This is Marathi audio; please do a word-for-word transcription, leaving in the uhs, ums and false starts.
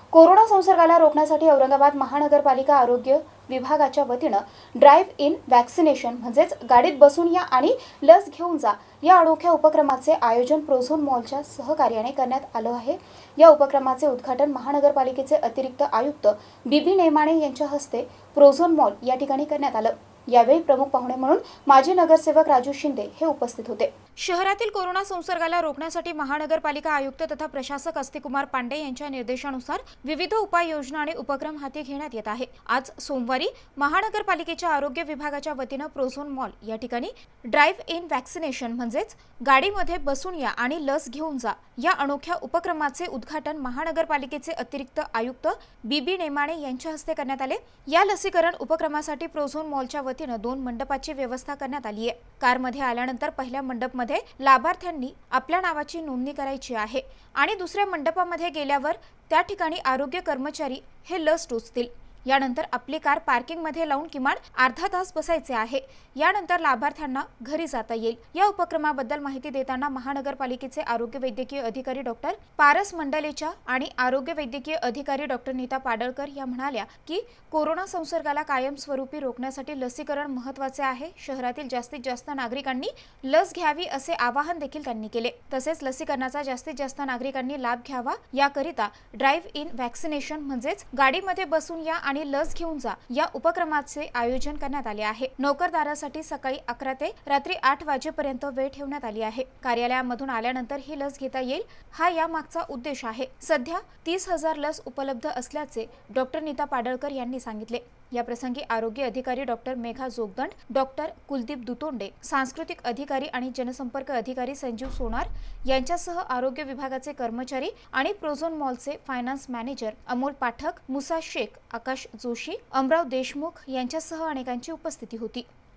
कोरोना संसर्गाला रोखण्यासाठी औरंगाबाद महानगरपालिका आरोग्य विभागाच्या वतीनं ड्राइव्ह इन वॅक्सिनेशन म्हणजेच गाडीत बसून या आणि लस घेऊन जा या अनोख्या उपक्रमाचे आयोजन प्रोझोन मॉलच्या सहकार्याने करण्यात आलं आहे। या उपक्रमाचे उद्घाटन महानगरपालिकेचे अतिरिक्त आयुक्त बीबी नेमाणे यांच्या हस्ते प्रोझोन मॉल या ठिकाणी करण्यात आलं। यावेळी प्रमुख पाहुणे म्हणून माजी नगरसेवक राजू शिंदे हे उपस्थित होते। शहरातील कोरोना संसर्गाला रोखण्यासाठी महानगरपालिका आयुक्त तथा प्रशासक अस्तिकुमार पांडे यांच्या निर्देशानुसार विविध उपाययोजना आणि उपक्रम हाती घेण्यात येत आहे। आज सोमवारी महानगरपालिकेच्या आरोग्य विभागाच्या वतीनं प्रोझोन मॉल या ठिकाणी ड्राइव्ह इन वॅक्सिनेशन म्हणजेच गाडीमध्ये बसून या आणि लस घेऊन जा या अनोख्या उपक्रमाचे उद्घाटन महानगरपालिकेचे अतिरिक्त आयुक्त बीबी नेमाणे यांच्या हस्ते करण्यात आले। या लसीकरण उपक्रमासाठी प्रोझोन मॉलच्या वतीनं दोन मंडपाची व्यवस्था करण्यात आली आहे। कारमध्ये आल्यानंतर पहिल्या मंडपमध्ये लाभार्थ्यांनी आपल्या नावाची नोंदणी करायची आहे आणि दुसऱ्या मंडपामध्ये गेल्यावर त्या ठिकाणी आरोग्य कर्मचारी हे लस टोचतील। यानंतर आपली कार पार्किंग मध्ये लावून किमान अर्धा तास बसायचे आहे। यानंतर लाभार्थ्यांना घरी जाता येईल। या उपक्रमाबद्दल माहिती देताना महानगरपालिकेचे आरोग्य वैद्यकीय अधिकारी डॉक्टर पारस मंडलेच्या आणि आरोग्य वैद्यकीय अधिकारी डॉक्टर नीता पाडळकर या म्हणाल्या की कोरोना संसर्गाला कायमस्वरूपी रोखण्यासाठी लसीकरण महत्त्वाचे आहे। शहरातील जास्तीत जास्त नागरिकांनी लस घ्यावी असे आवाहन देखील त्यांनी केले। तसेच लसीकरणाचा जास्तीत जास्त नागरिकांनी लाभ घ्यावा याकरिता ड्राइव्ह इन वॅक्सिनेशन म्हणजेच गाडीमध्ये बसून या आणि लस घेऊन जा या उपक्रमाचे आयोजन करण्यात आले आहे। नोकरदारासाठी सकाळी अकरा ते रात्री आठ वाजेपर्यंत वेळ ठेवण्यात आली आहे। कार्यालयामधून आल्यानंतर ही लस घेता येईल हा या मागचा उद्देश आहे। सध्या तीस हजार लस उपलब्ध असल्याचे डॉक्टर नीता पाडळकर यांनी सांगितले। या प्रसंगी आरोग्य अधिकारी डॉक्टर मेघा जोगदंड, डॉक्टर कुलदीप दुतोंडे, सांस्कृतिक अधिकारी आणि जनसंपर्क अधिकारी संजीव सोनार यांच्यासह आरोग्य विभागाचे कर्मचारी आणि प्रोझोन मॉलचे फायनान्स मॅनेजर अमोल पाठक, मुसा शेख, आकाश जोशी, अमराव देशमुख यांच्यासह अनेकांची उपस्थिती होती।